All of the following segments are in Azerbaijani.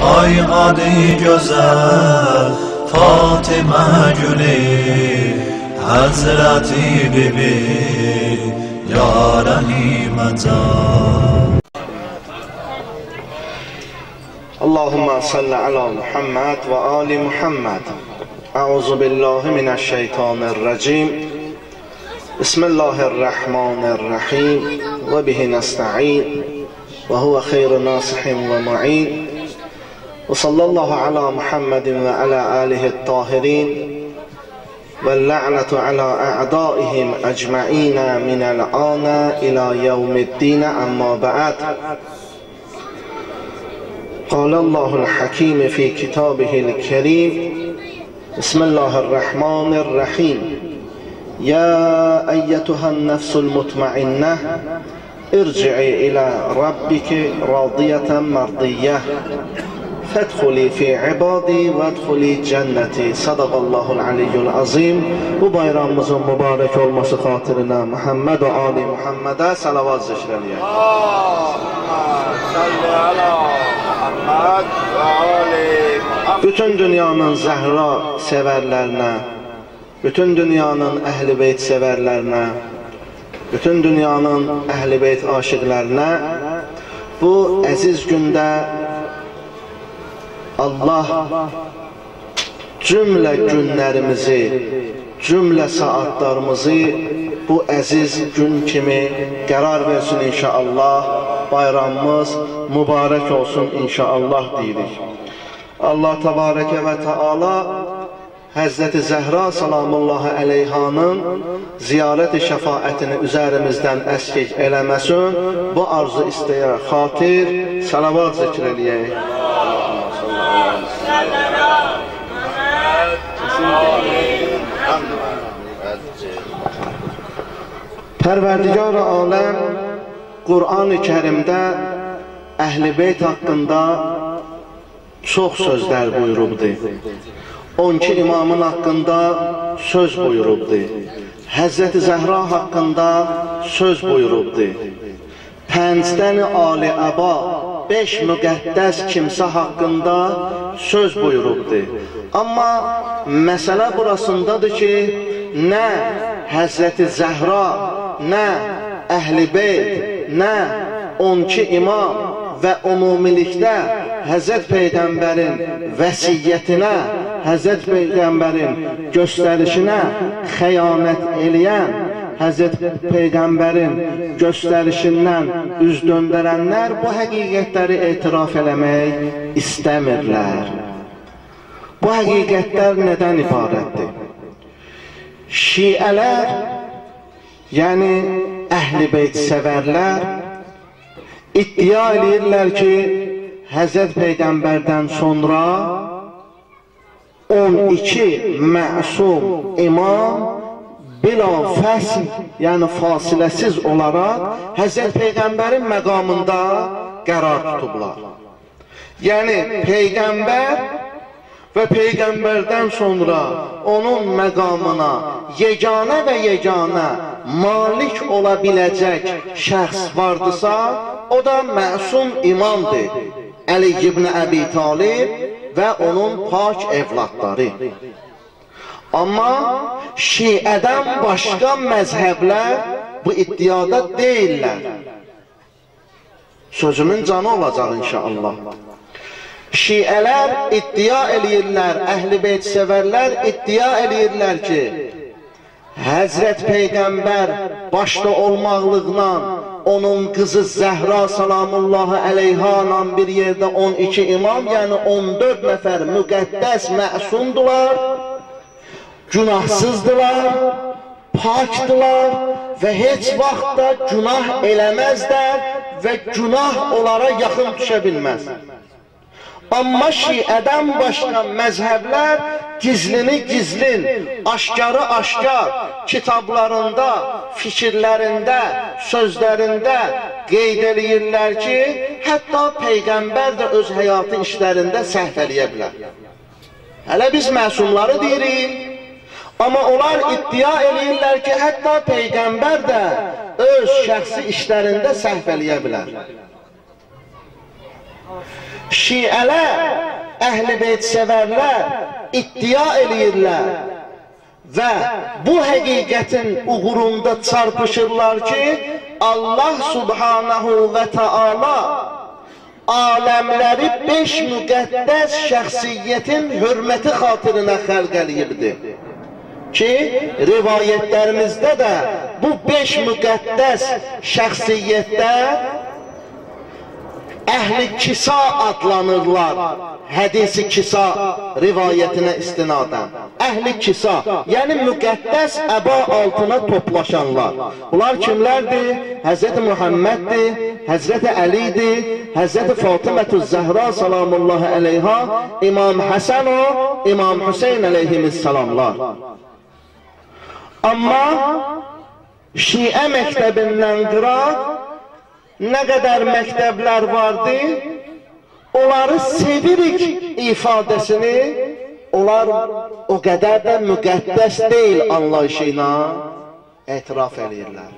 Ay qadi gözəl Fatimə gülü Həzrəti Bibi Ya Rəhiməcən. Allahümme salli ala Muhammed ve ali Muhammed. Euzu billahi mineşşeytanirracim. Bismillahirrahmanirrahim. Ve bihi nesta'in. Ve huve hayru nasihin ve mu'in. Ve sallallahu ala Muhammedin ve ala alihi't tahirin. Ve la'netu ala a'daihim ecma'ina minel ana ila yevmiddin amma ba'd. قال الله الحكيم في كتابه الكريم بسم الله الرحمن الرحيم يا أيتها النفس المطمئنة ارجعي إلى ربك راضية مرضية فادخلي في عبادي وادخلي جنتي. صدق الله العلي العظيم. Bu bayramımızın mübarek olması hatırına Muhammed ve Ali Muhammed'e salavat zikredelim. Bütün dünyanın Zəhra sevərlərinə, bütün dünyanın Əhl-i Beyt sevərlərinə, bütün dünyanın Əhl-i Beyt aşıqlarına bu əziz gündə Allah cümlə günlərimizi, cümlə saatlarımızı bu əziz gün kimi qərar versin inşallah. Bayramımız mübarək olsun inşallah deyirik. Allah Təbarəkə və Teala Həzrəti Zəhra salamullahi əleyhanın ziyarət-i şəfaətini üzərimizdən əskik eləməsin. Bu arzu istəyə xatir salavat zikr eləyək. Pərverdigar-ı aləm Qur'an-ı Kərimdə Əhl-i Beyt haqqında çox sözlər buyurubdur. 12 imamın haqqında söz buyurubdur. Həzrəti Zəhra haqqında söz buyurubdur. 5 dəni ali-əba, 5 müqəddəs kimsə haqqında söz buyurubdur. Amma məsələ burasındadır ki, nə Həzrəti Zəhra, nə Əhl-i Beyt, nə 12 imam və ümumilikdə Həzrət Peyğəmbərin vəsiyyətinə, Həzrət Peyğəmbərin göstərişinə xəyanət eləyən, Həzrət Peyğəmbərin göstərişindən üz döndərənlər bu həqiqətləri etiraf eləmək istəmirlər. Bu həqiqətlər nədən ibarətdir? Şiələr, yəni Əhl-i Beyt sevərlər, iddia edirlər ki, Həzrət Peyğəmbərdən sonra 12 məsum imam bila fəsl, yəni fasiləsiz olaraq Həzrət Peyğəmbərin məqamında qərar tutublar. Yəni Peyğəmbər və Peyğəmbərdən sonra onun məqamına yeganə və yeganə malik ola biləcək şəxs vardısa, o da məsum imamdır. Əli ibn Əbi Talib və onun pak evladları. Amma Şiədən başqa məzhəblər bu iddiada deyirlər. Sözümün canı olacaq inşallah. Şiələr iddia eləyirlər, Əhl-i Beyt sevərlər iddia eləyirlər ki, Həzrət Peyğəmbər başda olmaqlıqla onun qızı Zəhra salamullahi əleyhanla bir yerdə 12 imam, yəni 14 nəfər müqəddəs məsumdular, günahsızdılar, pakdılar və heç vaxtda günah eləməzlər və günah onlara yaxın düşə bilməz. Amma Şiədən başqa məzhəblər gizlini gizlin, aşkarı aşkar kitablarında, fikirlərində, sözlərində qeyd eləyirlər ki, hətta Peyğəmbər də öz həyatı işlərində səhv eləyə bilər. Hələ biz məsumları deyirik, amma onlar iddia eləyirlər ki, hətta Peyğəmbər də öz şəxsi işlərində səhv eləyə bilər. Şiələr, əhl-i beyt sevərlər iddia eləyirlər və bu həqiqətin uğrunda çarpışırlar ki, Allah subhanahu və taala aləmləri 5 müqəddəs şəxsiyyətin hörməti xatirinə xəlq eləyibdir. Ki, rivayətlərimizdə də bu 5 müqəddəs şəxsiyyətdə Əhl-i Kisa adlanırlar. Hədisi Kisa rivayətinə istinadən. Əhl-i Kisa, yəni müqəddəs əba altına toplaşanlar. Bunlar kimlərdir? Həzrəti Muhammeddir, Həzrəti Əlidir, Həzrəti Fatimətü Zəhra salamullahi əleyha, İmam Həsən o, İmam Hüseyin əleyhissalamlar. Amma Şiə məktəbindən qıraq, nə qədər məktəblər vardı, onları sevirik ifadəsini, onlar o qədər də müqəddəs deyil anlayışı ilə etiraf edirlər.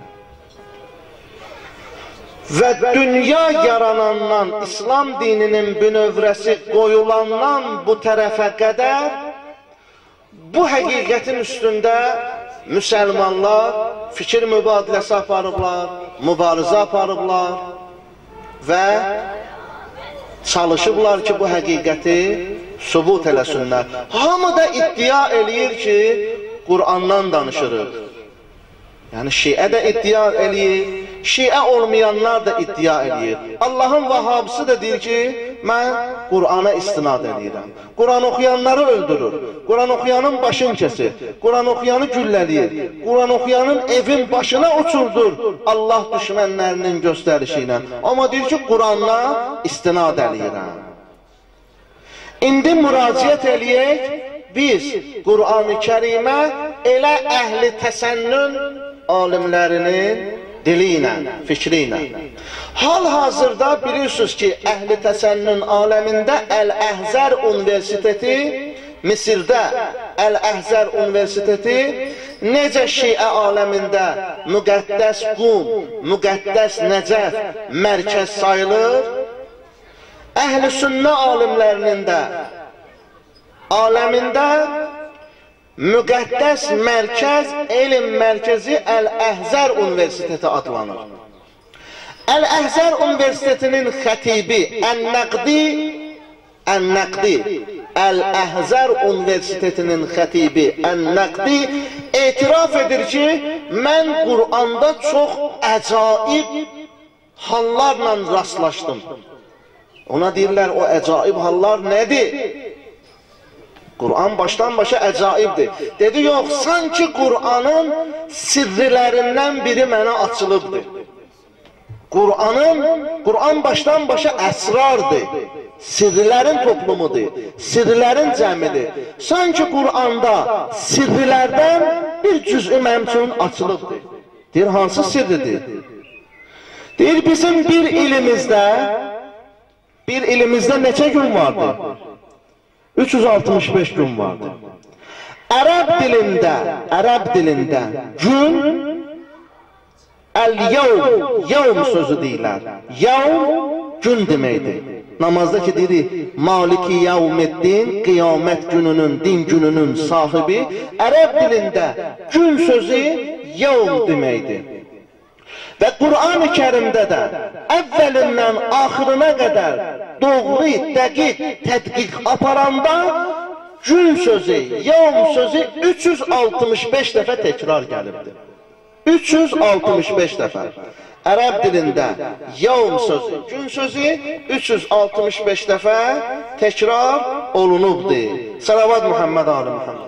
Və dünya yaranandan, İslam dininin bünövrəsi qoyulandan bu tərəfə qədər bu həqiqətin üstündə müsəlmanlar fikir mübadiləsi aparıblar, mübarizə aparıblar və çalışıblar ki, bu həqiqəti sübut eləsinlər. Hamı da iddia eləyir ki, Qur'andan danışırıq. Yəni, Şiə də iddia eləyir, Şiə olmayanlar da iddia eləyir. Allahın Vahhabısı da deyir ki, mən Qur'ana istinad edirəm. Qur'an oxuyanları öldürür, Qur'an oxuyanın başını kəsir, Qur'an oxuyanı gülləliyir, Qur'an oxuyanın evin başına uçurdur Allah düşmənlərinin göstərişi ilə. Amma deyir ki, Qur'anla istinad edirəm. İndi müraciət eləyək, biz Qur'an-ı Kərimə elə əhli təsənnün alimlərinin dili ilə, fikri ilə. Hal-hazırda bilirsiniz ki, əhli təsənnün aləmində Əl-Əhzər Universiteti, Misirdə Əl-Əhzər Universiteti necə Şiə aləmində müqəddəs Qum, müqəddəs Nəcəf mərkəz sayılır, əhl-i sünnə alimlərinin də aləmində müqəddəs mərkəz, elm mərkəzi Əl-Əhzər Universiteti adlanır. Əl-Əhzər Universitetinin xətibi Ən-Nəqdi, Əl-Əhzər Universitetinin xətibi Ən-Nəqdi etiraf edir ki, mən Qur'anda çox əcaib hallarla rastlaşdım. Ona deyirlər, o əcaib hallar nədir? Qur'an başdan başa əcaibdir. Dedi, yox, sanki Qur'anın sirrilərindən biri mənə açılıbdır. Qur'an başdan başa əsrardır. Sirrilərin toplumudur. Sirrilərin cəmidir. Sanki Qur'anda sirrilərdən bir cüz'ü mənim üçün açılıbdır. Deyir, hansı sirridir? Deyir, bizim bir ilimizdə neçə gün vardır? 365 gün vardır. Ərəb dilində gün yevm sözü deyirlər. Yevm gün deməkdir. Namazda ki deyirik, Maliki yevmiddin, qiyamət gününün, din gününün sahibi. Ərəb dilində gün sözü yevm deməkdir. Və Qur'an-ı Kərimdə də əvvəlindən axırına qədər doğru, dəqiq, tədqiq aparanda gün sözü, yevm sözü 365 dəfə təkrar gəlibdir. 365 dəfə. Ərəb dilində yevm sözü, gün sözü 365 dəfə təkrar olunubdur. Salavat Muhammed Ali Muhammed.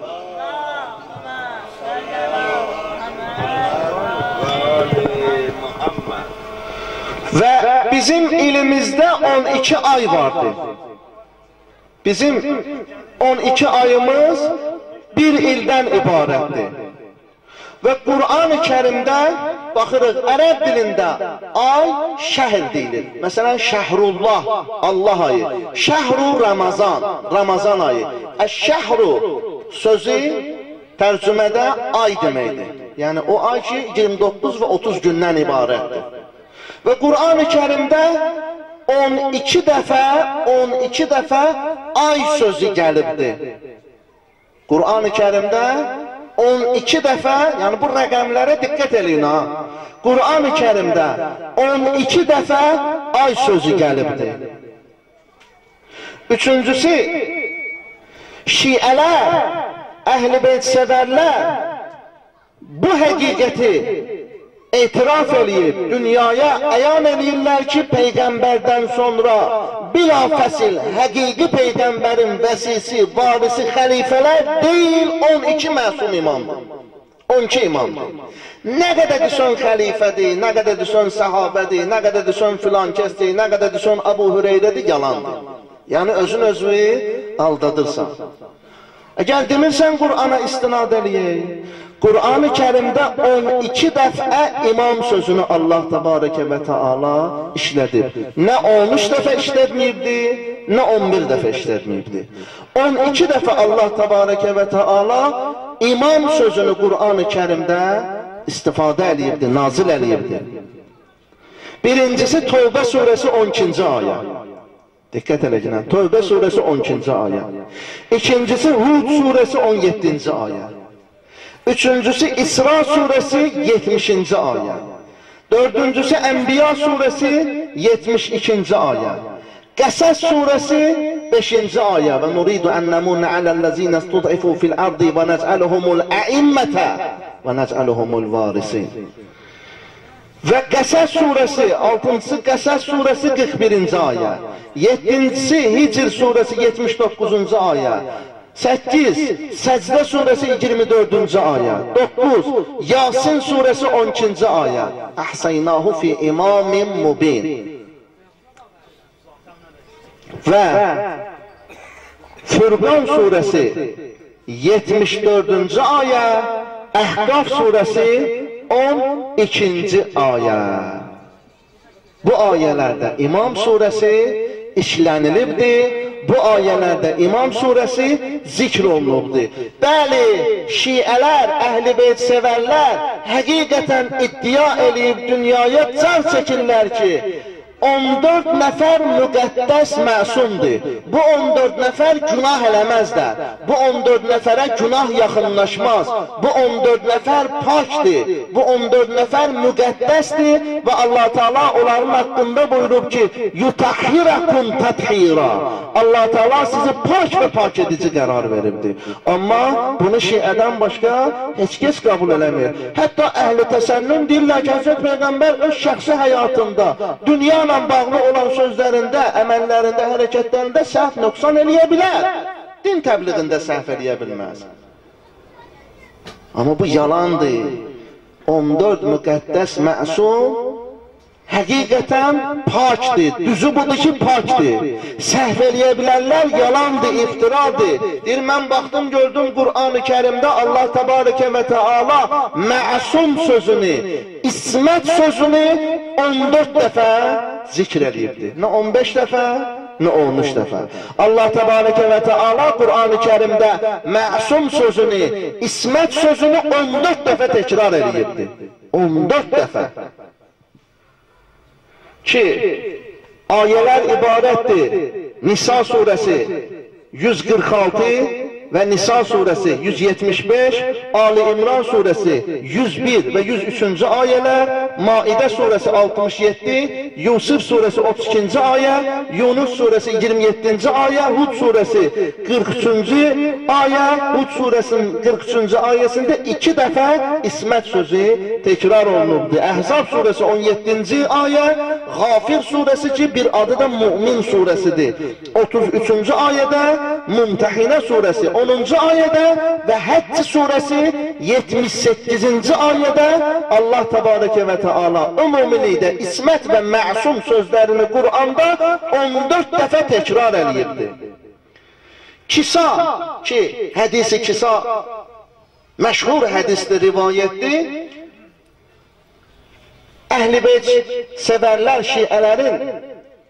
Və bizim ilimizdə 12 ay vardı. Bizim 12 ayımız bir ildən ibarətdir. Və Qur'an-ı Kərimdə baxırıq, ərəb dilində ay şəhr deyilir. Məsələn, şəhrullah, Allah ayı. Şəhru Ramazan, Ramazan ayı. Əş-şəhru sözü tərcümədə ay deməkdir. Yəni o ay ki 29 və 30 gündən ibarətdir. Və Qur'an-ı Kərimdə 12 dəfə ay sözü gəlibdir. Qur'an-ı Kərimdə 12 dəfə, yəni bu rəqəmlərə diqqət eləyin ha. Qur'an-ı Kərimdə 12 dəfə ay sözü gəlibdir. Üçüncüsü, Şiələr, Əhl-i Beyt sevərlər bu həqiqəti etiraf eləyib, dünyaya əyan eləyirlər ki, Peyğəmbərdən sonra bilafəsil həqiqi Peyğəmbərin vəsisi, varisi, xəlifələr deyil, 12 məsum imamdır. 12 imamdır. Nə qədər desən xəlifədir, nə qədər desən səhabədir, nə qədər desən filan kəsdir, nə qədər desən Əbu Hüreyrədir, yalandır. Yəni özünü aldadırsan. Əgər demirsən Qur'ana istinad eləyək, Qur'an-ı Kərimdə 12 dəfə imam sözünü Allah Təbarəkə və Teala işlədir. Nə 13 dəfə işlətməyibdi, nə 11 dəfə işlətməyibdi. 12 dəfə Allah Təbarəkə və Teala imam sözünü Qur'an-ı Kərimdə istifadə eləyibdi, nazil eləyibdi. Birincisi Tövbə surəsi 12-ci ayə. Diqqət eləginə, Tövbə surəsi 12-ci ayə. İkincisi Hud surəsi 17-ci ayə. Üçüncüsü İsra surəsi 70-ci ayə. Dördüncüsü Ənbiya surəsi 72-ci ayə. Qəsəs surəsi 5-ci ayə. Və nuridu ən nəmunə aləl-ləzinə stud'ifu fil-ardi və nec'aluhumul ə'immətə və nec'aluhumul varisin. Və Qəsəs surəsi, 6-cısı Qəsəs surəsi 41-ci ayə. 7-cisi Hicr surəsi 79-cu ayə. 8 Səcdə surəsi 24-cü ayə. 9 Yasin surəsi 12-ci ayə. Əhsəynahu fi imamin mubin. Və Furqan surəsi 74-cü ayə. Əhqaf surəsi 12-ci ayə. Bu ayələrdə İmam surəsi işlənilibdir. Bu ayələrdə İmam surəsi zikr olunubdur. Bəli, Şiələr, Əhl-i Beyt sevərlər həqiqətən iddia eləyib dünyaya car çəkirlər ki, 14 nəfər müqəddəs məsumdur. Bu 14 nəfər günah eləməzlər. Bu 14 nəfərə günah yaxınlaşmaz. Bu 14 nəfər pakdır. Bu 14 nəfər müqəddəsdir və Allah Teala onların haqqında buyurub ki, yutahhirakum tathira. Allah Teala sizi pak və pak edici qərar veribdir. Amma bunu Şiədən başqa heç kəs qəbul eləmir. Hətta əhl-i təsənnüm deyirlər ki, Həzrət Peyğəmbər öz şəxsi həyatında, dünya bağlı olan sözlərində, əməllərində, hərəkətlərində səhv nöqsan eləyə bilər. Din təbliğində səhv eləyə bilməz. Amma bu yalandır. 14 müqəddəs məsum həqiqətən pakdır. Düzü budur ki, pakdır. Səhv eləyə bilərlər, yalandır, iftiradır. Deyir, mən baxdım, gördüm Qur'an-ı Kərimdə Allah Təbarəkə və Teala məsum sözünü, ismət sözünü 14 dəfə zikr eləyibdir. Nə 15 dəfə, nə 13 dəfə. Allah Təbarəkə və Teala Qur'an-ı Kərimdə məsum sözünü, ismət sözünü 14 dəfə təkrar eləyibdir. 14 dəfə. Ki, ayələr ibarətdir. Nisa surəsi 146 və Nisa surəsi 175, Ali İmran surəsi 101 və 103-cü ayələr, Maidə surəsi 67, Yusuf surəsi 32-ci ayə, Yunus surəsi 27-ci ayə, Hud surəsi 43-cü ayə, Hud surəsinin 43-cü ayəsində 2 dəfə ismət sözü təkrar olunubdur. Əhzab surəsi 17-ci ayə, Ğafir surəsi ki, bir adı da Mümin surəsidir. 33-cü ayədə Mümtəhinə surəsi 10-cu ayədə və Həcc surəsi 78-ci ayədə Allah Təbarəkə və Teala ümumilikdə ismət və məsum sözlərini Qur'anda 14 dəfə təkrar eləyibdir. Kisa ki, hədisi Kisa məşhur hədisdir, rivayətdir. Əhl-i Beyt sevərlər Şiələrin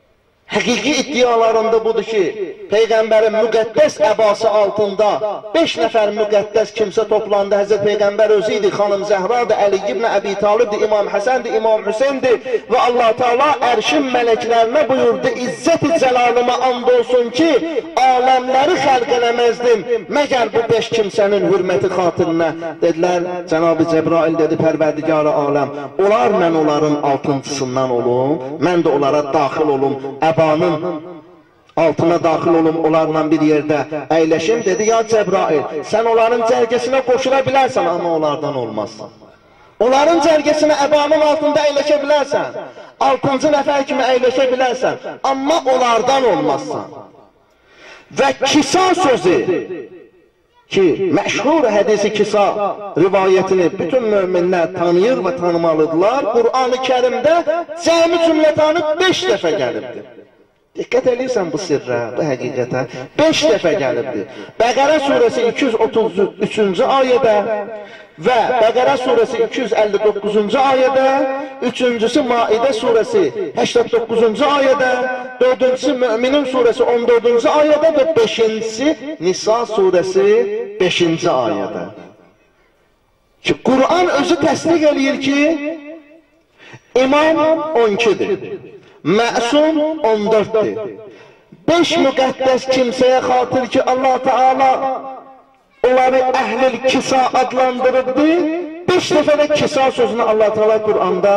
Həqiqi iddialarında budur ki, Peyğəmbərin müqəddəs əbası altında 5 nəfər müqəddəs kimsə toplandı. Həzrət Peyğəmbər özü idi, xanım Zəhradır, Əli ibn Əbi Talibdir, İmam Həsəndir, İmam Hüseyndir və Allah Teala ərşin mələklərinə buyurdu, İzzət-i Cəlalıma and olsun ki, aləmləri xəlq eləməzdim, məgər bu 5 kimsənin hürməti xatirinə. Dedilər, Cənab-ı Cəbrail dedi, Pərverdigar-ı aləm, olar mən onların altıncısından olum, mən də onlara daxil olum, əbanın altına daxil olum, onlarla bir yerdə əyləşim. Dedi, ya Cəbrail, sən onların cərgəsinə qoşula bilərsən, amma onlardan olmazsan. Onların cərgəsinə əbanın altında əyləşə bilərsən, 6-cı nəfər kimi əyləşə bilərsən, amma onlardan olmazsan. Və kisa sözü ki, məşhur hədisi kisa rivayətini bütün möminlər tanıyır və tanımalıdırlar. Qur'an-ı Kərimdə cəmi cümlətanı 5 dəfə gəlibdir. Diqqət edirsən bu sirrə, bu həqiqətə. 5 dəfə gəlibdir. Bəqərə surəsi 233-cü ayədə və Bəqərə surəsi 259-cu ayədə, 3-cüsü Maidə surəsi 89-cu ayədə, 4-cüsü Möminin surəsi 14-cü ayədə və 5-cisi Nisa surəsi 5-ci ayədə. Ki, Qur'an özü təsdiq eləyir ki, imam 12-dir. Məsum 14'dir. 5 müqəddəs kimsəyə xatir ki, Allah Teala onları əhl-i kisa adlandırırdı. 5 dəfə də kisa sözünü Allah Teala Qur'anda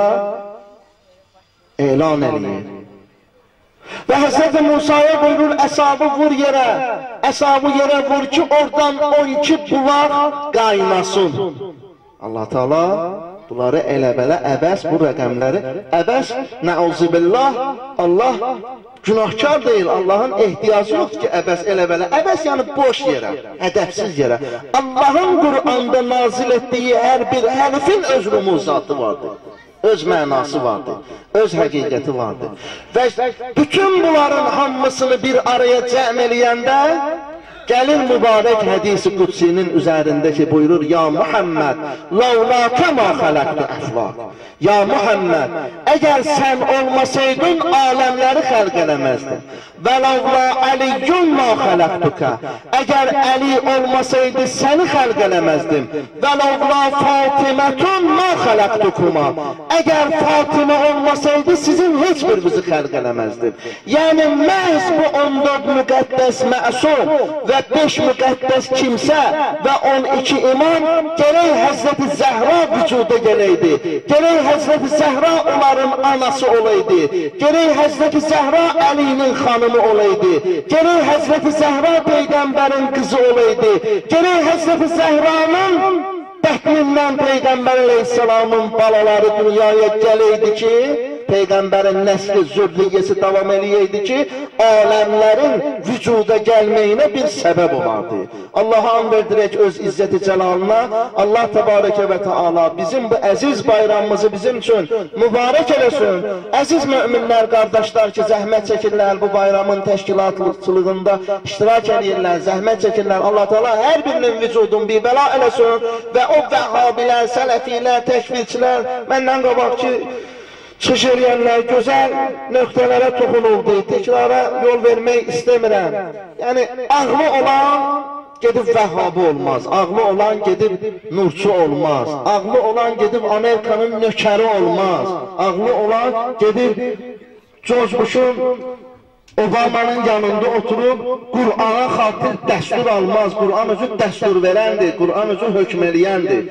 elan edir. Və Hz. Musa'ya buyurur, əsabı vur yerə, əsabı yerə vur ki, oradan 12 bulaq qaynasın. Allah Teala bunları elə-belə əbəs, bu rəqəmləri əbəs, nəuzubillah, Allah günahkar deyil, Allahın ehtiyacı yoxdur ki, əbəs, elə-belə, əbəs yəni boş yerə, ədəbsiz yerə. Allahın Qur'anda nazil etdiyi hər bir hərfin öz rumuzatı vardır, öz mənası vardır, öz həqiqəti vardır. Və bütün bunların hamısını bir araya cəm eləyəndə, gəlir mübarək hədisi Qudsi'nin üzərində ki, buyurur, ya Muhammed, lavlâke mâ xələqtü əflâk. Ya Muhammed, əgər sən olmasaydın, aləmləri xəlq eləməzdin. Və lavlâ əliyyun mâ xələqtükə. Əgər Əli olmasaydı, səni xəlq eləməzdim. Və lavlâ Fatimətun mâ xələqtükuma. Əgər Fatimə olmasaydı, sizin heç birinizi xəlq eləməzdim. Yəni, məhz bu 14 müqəddəs məsum və 5 müqəddəs kimsə və 12 imam gərək Həzrəti Zəhra vücuda gələydi. Gərək Həzrəti Zəhra onların anası olaydı. Gərək Həzrəti Zəhra Əlinin xanımı olaydı. Gərək Həzrəti Zəhra Peyğəmbərin qızı olaydı. Gərək Həzrəti Zəhranın bətnindən Peyğəmbər əleyhissalamın balaları dünyaya gələydi ki, Peyğəmbərin nəsli, zürriyyəsi davam eləyəydi ki, aləmlərin vücuda gəlməyinə bir səbəb olardı. Allah'a an verdirək öz izzəti cəlalına. Allah təbarəkə və teala bizim bu əziz bayramımızı bizim üçün mübarək eləsin. Əziz müminlər, qardaşlar ki, zəhmət çəkirlər, bu bayramın təşkilatçılığında iştirak edirlər, zəhmət çəkirlər. Allah teala hər birinin vücudun bir bəla eləsin və o vəhhabilər, sələfilər, təkfirçilər, məndən qabaq ki, çıxış eləyənlər gözəl nöqtələrə toxunuldu, tekrara yol vermək istəmirəm. Yəni, ağlı olan gedib vəhhabı olmaz, ağlı olan gedib nurçu olmaz, ağlı olan gedib Amerikanın nökəri olmaz, ağlı olan gedib George Bush'un Obama'nın yanında oturub Qur'ana xatir dəstur almaz. Qur'an özü dəstur verəndir, Qur'an özü hökm eləyəndir.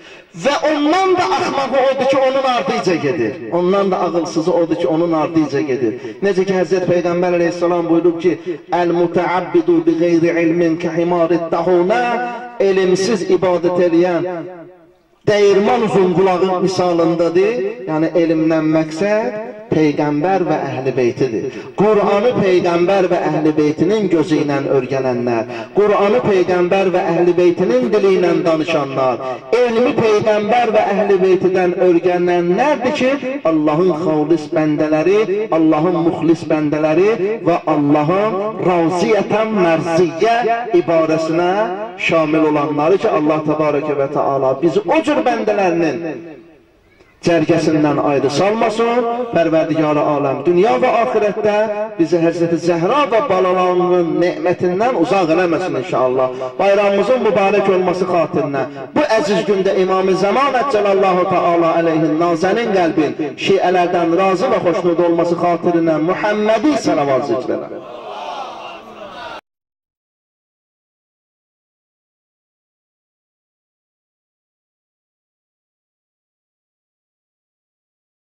Və ondan da axmağı odur ki, onun ardınca gedir. Ondan da ağılsızı odur ki, onun ardınca gedir. Necə ki, Həzrət Peyğəmbər əleyhissalam buyurub ki, Əl-mütəabbidu bi qeyri ilmin kəhimarit dahunə, elimsiz ibadət eləyən dəyirman uzun qulağın misalındadır. Yəni, elmdən məqsəd Peyğəmbər və əhl-i beytidir. Qur'anı Peyğəmbər və əhl-i beytinin gözü ilə örgənənlər, Qur'anı Peyğəmbər və əhl-i beytinin dili ilə danışanlar, elmi Peyğəmbər və əhl-i beytidən örgənənlərdir ki, Allahın xavlis bəndələri, Allahın muxlis bəndələri və Allahın raziyətən mərziyyə ibarəsinə şamil olanları ki, Allah təbarəkə və teala bizi o cür bəndələrinin cərgəsindən ayrı salmasın. Pərverdigar-ı aləm dünya və axirətdə bizi Həzrəti Zəhra və balalarının nemətindən uzaq eləməsin inşallah. Bayramımızın mübarək olması xatirinə bu əziz gündə İmam-ı Zaman Əcəlallahu Teala əleyhin nazənin qəlbin şiələrdən razı və xoşnud olması xatirinə Muhammedi salavat zikr edək.